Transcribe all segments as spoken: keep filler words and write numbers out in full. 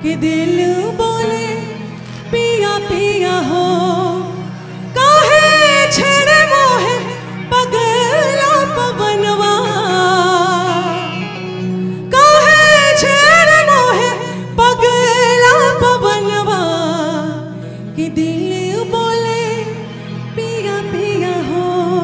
कि दिल बोले पिया पिया हो काहे छेड़े मोहे पगला पवनवा काहे छेड़े मोहे पगला पवनवा कि दिल बोले पिया पिया हो।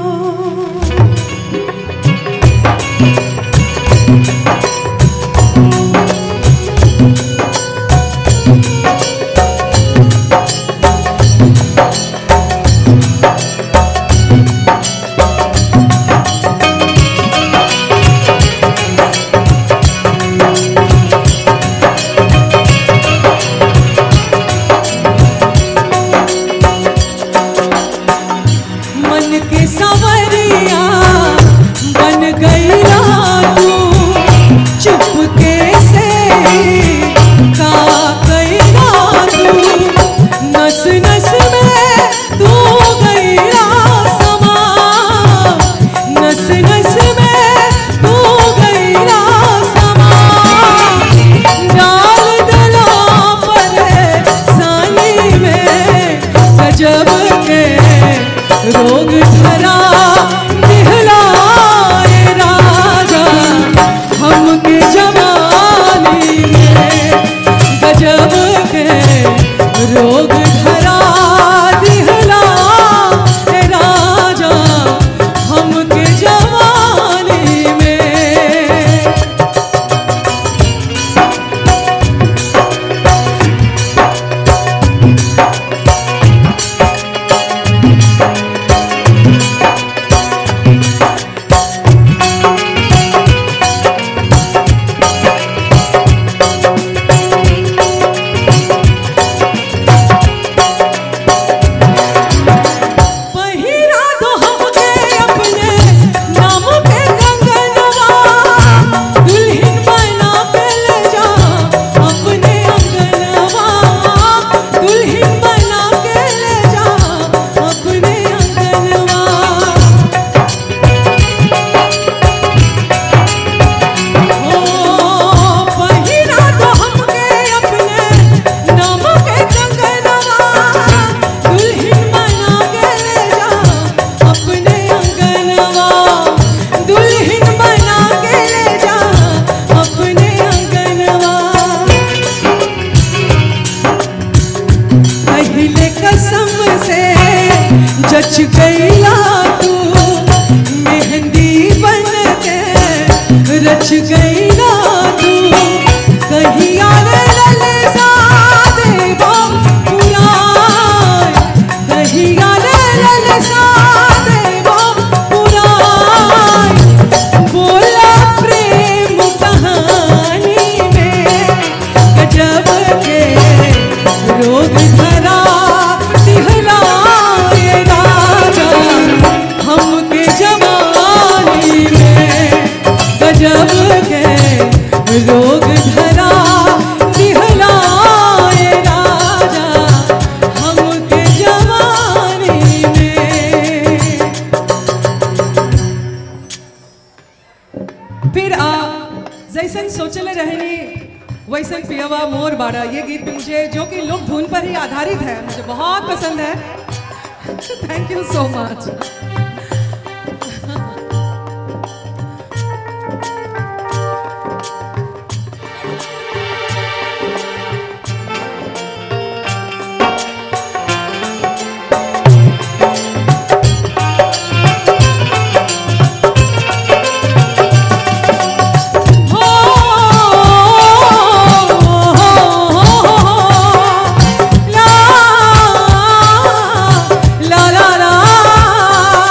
जच गईला तू मेहंदी बन के रच गईला तू कहीं आने लले सादे वो पुराय कहीं आने लले सादे वो पुराय बोला प्रेम कहानी में गजब के रोग धरा दिहला जब के रोग धरा दिहलाए राजा हमके जवानी में। फिर आ जैसन सोचले रहनी वैसन पियवा मोर बाड़ा, ये गीत भी मुझे जो कि लोक धुन पर ही आधारित है, मुझे बहुत पसंद है। Thank you so much. la la la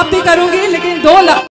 समाप्ति करूंगी, लेकिन दो ला